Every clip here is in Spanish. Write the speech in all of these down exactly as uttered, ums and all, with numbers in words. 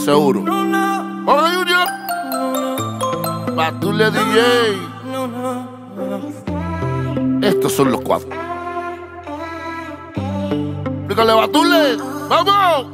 Seguro. Hola, Junior. Batule D J. Estos son los cuatro. Explícale, Batule. ¡Vamos!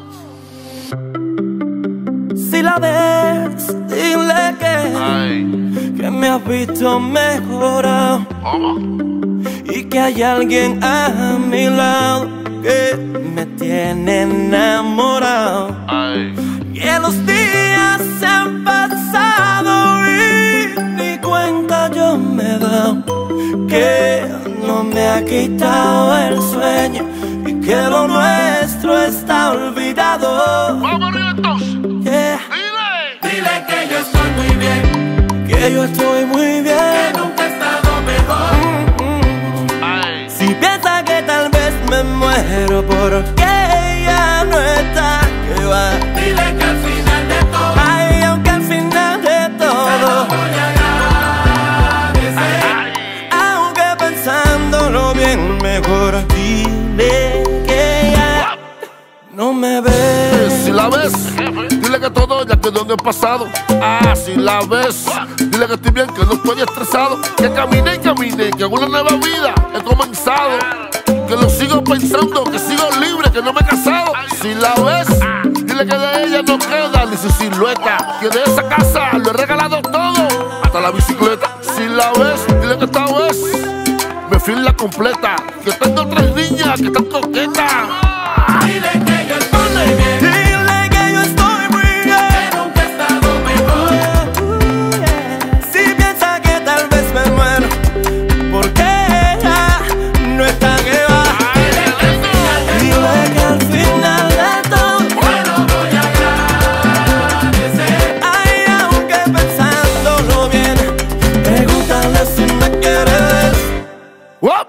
Si la ves, dile que, Ay. que me has visto mejorado. ¿Cómo? Y que hay alguien a mi lado que me tiene enamorado. Ay. Que los días se han pasado y ni cuenta yo me he dado. Que no me ha quitado el sueño y que lo nuestro está olvidado. ¡Vamos arriba entonces! Yeah. ¡Dile! Dile que yo estoy muy bien, que yo estoy muy bien, que nunca he estado mejor. Mm-mm. Ay. Si piensa que tal vez me muero porque ella no está, que va. Dile que al final de todo, ay, aunque al final de todo, se lo voy a agradecer. Ay. Aunque pensándolo bien mejor, dile que ya no me ves. Si la ves, dile que todo ya quedó en el pasado. Ah, si la ves, dile que estoy bien, que no estoy estresado. Que caminé y caminé, que una nueva vida he comenzado. Que lo sigo pensando, que sigo libre, que no me he casado. Si la ves, dile que de ella no queda ni su silueta. Que de esa casa lo he regalado todo, hasta la bicicleta. Si la ves, dile que esta vez me fui en la completa. Que tengo tres niñas que están coquetas. Dile que yo estoy muy bien. Dile que yo estoy muy bien, que nunca he estado mejor. Si piensa que tal vez me muero porque ella no está, que va. Dile que al final de todo, bueno, voy a agradecer. Ay, aunque pensándolo bien, pregúntale si me quiere ver. ¡Wop!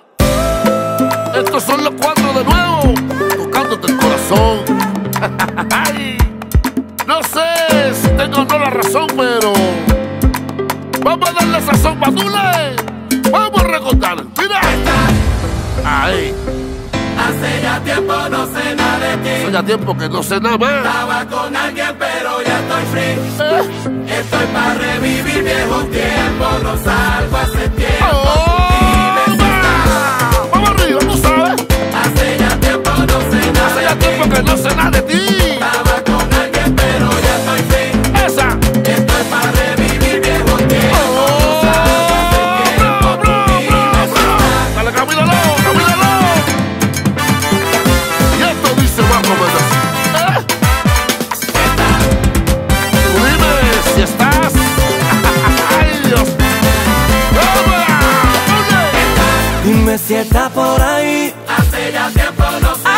Estos son los cuatro de nuevo, tocándote el corazón. Ay, no sé si tengo o no la razón, pero vamos a darle sazón, Batule. Vamos a recordar. Mira. Ay, Hace ya tiempo no sé nada de ti. hace ya tiempo que no sé nada más. Estaba con alguien pero ya estoy free. Eh. Estoy para revivir viejos tiempos. No salgo hace tiempo. Oh, Dime si estás. vamos arriba, tú sabes. Hace ya tiempo no sé nada Hace de ya tiempo ti. que no sé nada de ti. Estaba con alguien pero ya estoy free. Esa. Estoy para revivir viejos tiempos. No salgo hace tiempo. Bro, bro, Dime bro, si bro. estás. Dale, camínalo, camínalo. Y esto dice más o menos. ¿Eh? Tú dime si estás. Ay, Dios. ¡Vamos! Dime si está por ahí. Hace ya tiempo no sé.